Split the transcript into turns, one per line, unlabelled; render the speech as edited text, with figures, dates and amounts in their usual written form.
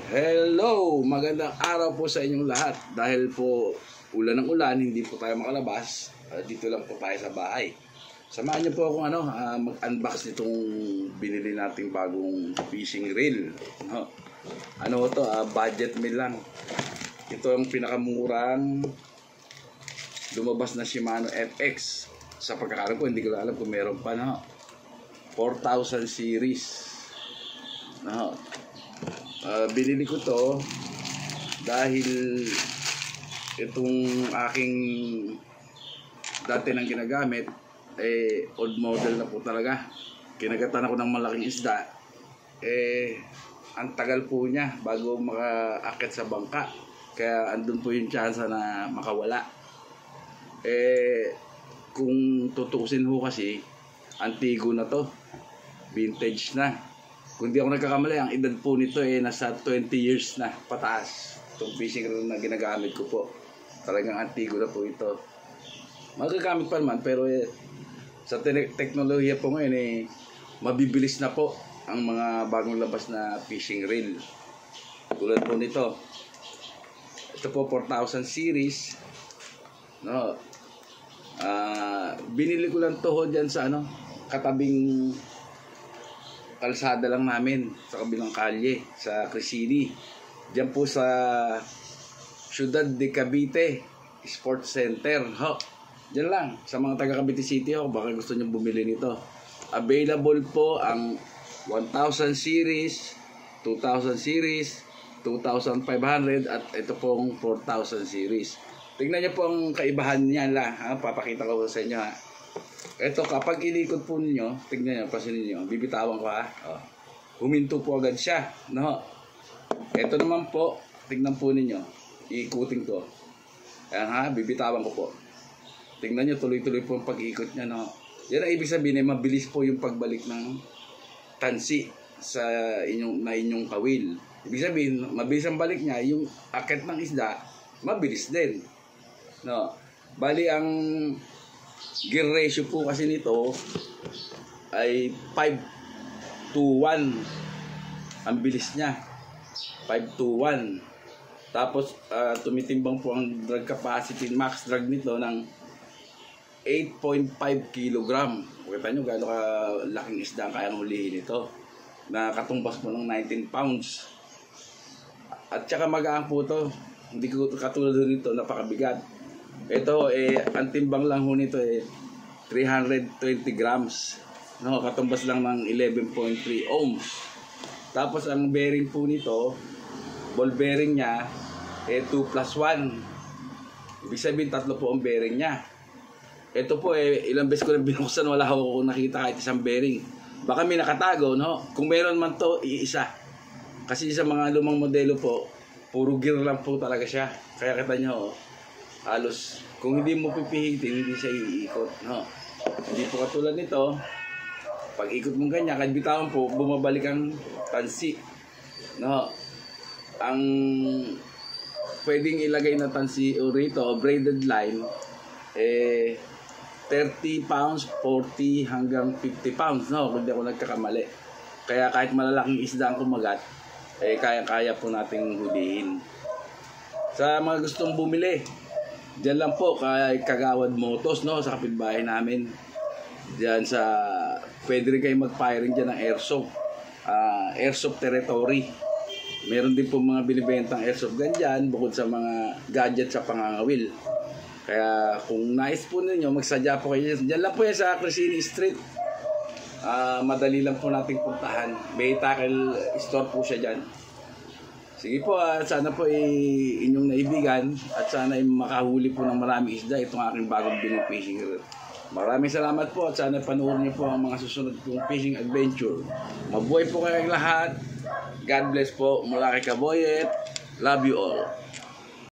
Hello! Magandang araw po sa inyong lahat. Dahil po ulan ng ulan, hindi po tayo makalabas. Dito lang po tayo sa bahay. Samahan niyo po akong mag-unbox nitong binili nating bagong fishing reel. Ano to? Budget meal lang. Ito ang pinakamurang lumabas na Shimano FX. Sa pagkakaroon ko, hindi ko alam kung meron pa 4,000 series. Binili ko to dahil itong aking dati nang ginagamit old model na po talaga. Kinagatan ako ng malaking isda, ang tagal po niya bago makaakit sa bangka, kaya andun po yung chance na makawala. Kung tutusin ho kasi, antigo na to, vintage na. Kung di ako nagkakamali, ang edad po nito nasa 20 years na pataas. Itong fishing reel na ginagamit ko po, talagang antigo na po ito. Magagamit pa naman, pero sa teknolohiya po ngayon mabibilis na po ang mga bagong labas na fishing reel. Tulad po nito, ito po 4,000 series. Binili ko lang to dyan sa katabing kalsada lang namin, sa kabilang kalye, sa Crisini. Diyan po sa Ciudad de Cavite Sports Center. Diyan lang, sa mga taga Cavite City baka gusto nyo bumili nito. Available po ang 1,000 series, 2,000 series, 2,500 at ito pong 4,000 series. Tingnan nyo po ang kaibahan niya lang. Papakita ko sa inyo Ito, kapag inikot po ninyo, tingnan nyo, pasin ninyo, bibitawan ko huminto po agad siya. Ito naman po, tingnan po ninyo, iikutin ko. Ayan bibitawan ko po. Tingnan nyo, tuloy-tuloy po ang pag-iikot niya. Yan ang ibig sabihin, mabilis po yung pagbalik ng tansi sa inyong kawil. Ibig sabihin, mabilis ang balik niya, yung akit ng isda, mabilis din. Bali, ang gear ratio po kasi nito ay 5:1 ang bilis niya, 5:1. Tapos tumitimbang po ang drag capacity, max drag nito ng 8.5 kg. Kita nyo gaano kalaking isda ang kayang hulihin ito, na katumbas po ng 19 pounds. At saka magaan po ito, hindi ko katulad nito napakabigat. Ito ang timbang lang ho nito 320 grams. Katumbas lang ng 11.3 ohms. Tapos ang bearing po nito, ball bearing niya 2+1. Ibig sabihin 3 po ang bearing niya. Ito po ilang beses ko na binuksan, wala ako nakita kahit isang bearing. Baka may nakatago, kung meron man to, iisa. Kasi sa mga lumang modelo po, puro gear lang po talaga siya. Kaya kita nyo, halos kung hindi mo pipihitin, hindi siya iikot. Hindi po katulad nito, pag ikot mong ganyan, kahit bitawan po, bumabalik ang tansi. Ang pwedeng ilagay na tansi o rito, braided line, 30 pounds, 40 hanggang 50 pounds. Kung di ako nagkakamali. Kaya kahit malalaking isda ang kumagat, kaya-kaya po nating hulihin. Sa mga gustong bumili, diyan lang po kay Kagawad Motos, sa kapitbahay namin. Diyan pwede rin kayo mag-firing diyan ng airsoft. Airsoft territory. Meron din po mga binibentang airsoft gun diyan, bukod sa mga gadget sa pangangawil. Kaya kung nais po ninyo, magsadya po kayo. Diyan lang po yan sa Crisini Street. Madali lang po nating puntahan. May tackle store po siya dyan. Sige po, sana po inyong naibigan at sana makahuli po ng maraming isda itong aking bagong biling fishing reel. Maraming salamat po at sana panoorin niyo po ang mga susunod kong fishing adventure. Mabuhay po kayong lahat. God bless po mula kay Kaboyet. Love you all.